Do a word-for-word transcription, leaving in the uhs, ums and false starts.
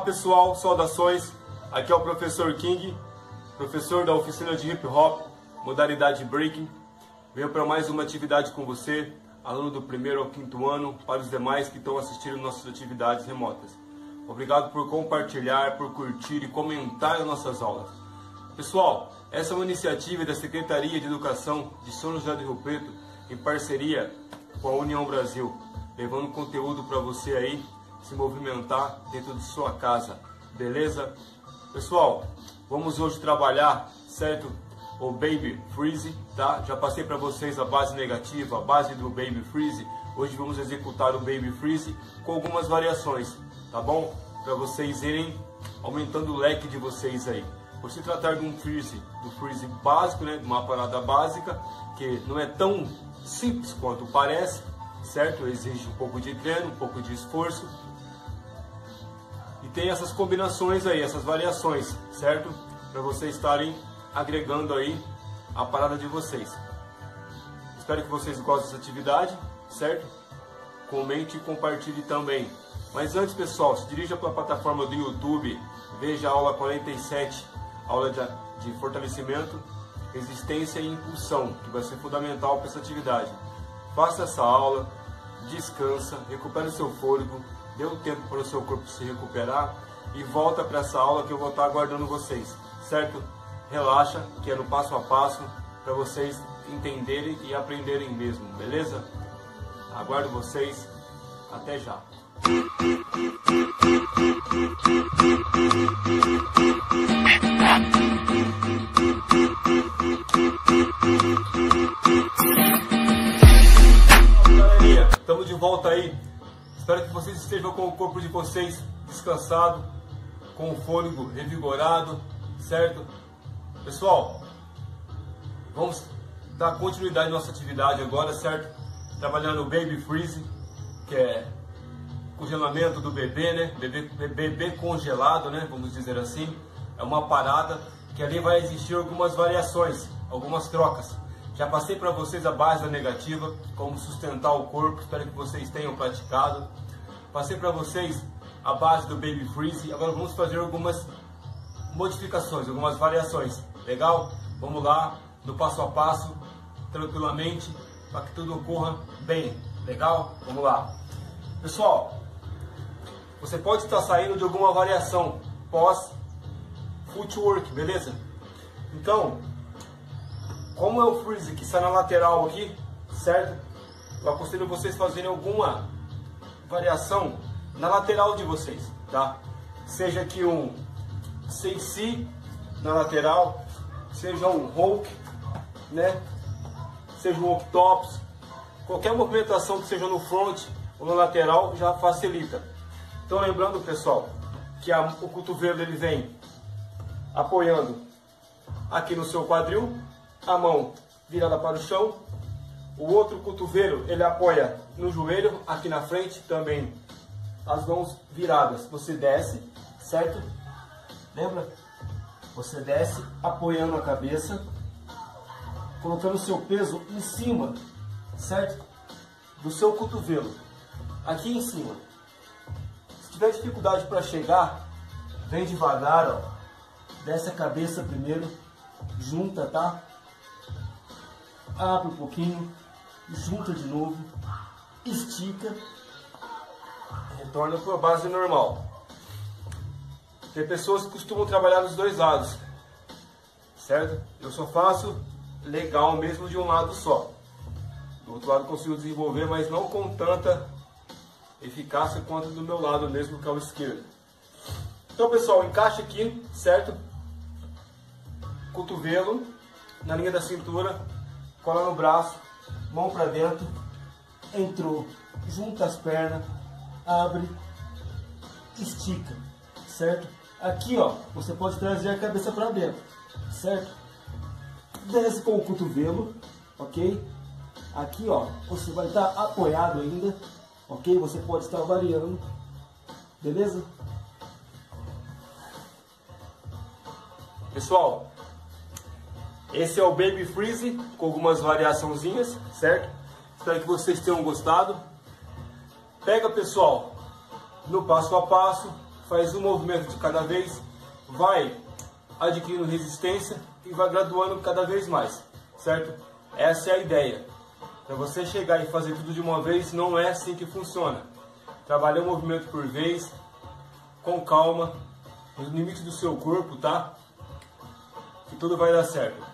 pessoal, saudações, aqui é o professor King, professor da oficina de Hip Hop, modalidade Breaking. Venho para mais uma atividade com você, aluno do primeiro ao quinto ano, para os demais que estão assistindo nossas atividades remotas. Obrigado por compartilhar, por curtir e comentar as nossas aulas. Pessoal, essa é uma iniciativa da Secretaria de Educação de São José do Rio Preto, em parceria com a União Brasil, levando conteúdo para você aí se movimentar dentro de sua casa, beleza? Pessoal, vamos hoje trabalhar, certo? O Baby Freeze, tá? Já passei para vocês a base negativa, a base do Baby Freeze. Hoje vamos executar o Baby Freeze com algumas variações, tá bom? Para vocês irem aumentando o leque de vocês aí. Por se tratar de um freeze, do freeze básico, né? De uma parada básica, que não é tão simples quanto parece, certo? Exige um pouco de treino, um pouco de esforço. E tem essas combinações aí, essas variações, certo? Para vocês estarem agregando aí a parada de vocês. Espero que vocês gostem dessa atividade, certo? Comente e compartilhe também. Mas antes, pessoal, se dirija para a plataforma do YouTube, veja a aula quarenta e sete, aula de, de fortalecimento, resistência e impulsão, que vai ser fundamental para essa atividade. Faça essa aula, descansa, recupere o seu fôlego, dê um tempo para o seu corpo se recuperar e volta para essa aula que eu vou estar aguardando vocês, certo? Relaxa, que é no passo a passo para vocês entenderem e aprenderem mesmo, beleza? Aguardo vocês, até já! Galerinha, estamos de volta aí. Espero que vocês estejam com o corpo de vocês descansado, com o fôlego revigorado, certo? Pessoal, vamos dar continuidade à nossa atividade agora, certo? Trabalhando o Baby Freeze, que é congelamento do bebê, né? Bebê, bebê congelado, né? Vamos dizer assim. É uma parada que ali vai existir algumas variações, algumas trocas. Já passei para vocês a base da negativa, como sustentar o corpo, espero que vocês tenham praticado. Passei para vocês a base do Baby Freeze, agora vamos fazer algumas modificações, algumas variações. Legal? Vamos lá, no passo a passo, tranquilamente, para que tudo ocorra bem. Legal? Vamos lá. Pessoal, você pode estar saindo de alguma variação pós footwork, beleza? Então, como é o freeze que está na lateral aqui, certo? Eu aconselho vocês fazerem alguma variação na lateral de vocês, tá? Seja aqui um C C na lateral, seja um Hulk, né? Seja um Octopus, qualquer movimentação que seja no front ou na lateral já facilita. Então lembrando, pessoal, que a, o cotovelo ele vem apoiando aqui no seu quadril, a mão virada para o chão, o outro cotovelo ele apoia no joelho, aqui na frente também, as mãos viradas. Você desce, certo? Lembra? Você desce apoiando a cabeça, colocando o seu peso em cima, certo? Do seu cotovelo, aqui em cima. Se tiver dificuldade para chegar, vem devagar, ó. Desce a cabeça primeiro, junta, tá? Abre um pouquinho, junta de novo, estica, retorna para a base normal. Tem pessoas que costumam trabalhar dos dois lados, certo? Eu só faço legal mesmo de um lado só. Do outro lado consigo desenvolver, mas não com tanta eficácia quanto do meu lado mesmo, que é o esquerdo. Então, pessoal, encaixa aqui, certo? Cotovelo na linha da cintura, cola no braço, mão para dentro, entrou, junta as pernas, abre, estica, certo? Aqui, ó, você pode trazer a cabeça para dentro, certo? Desce com o cotovelo, ok? Aqui, ó, você vai estar apoiado ainda, ok? Você pode estar variando, beleza? Pessoal, esse é o Baby Freeze com algumas variaçãozinhas, certo? Espero que vocês tenham gostado. Pega, pessoal, no passo a passo, faz um movimento de cada vez, vai adquirindo resistência e vai graduando cada vez mais, certo? Essa é a ideia. Para você chegar e fazer tudo de uma vez, não é assim que funciona. Trabalhe um movimento por vez, com calma, no limite do seu corpo, tá? Que tudo vai dar certo.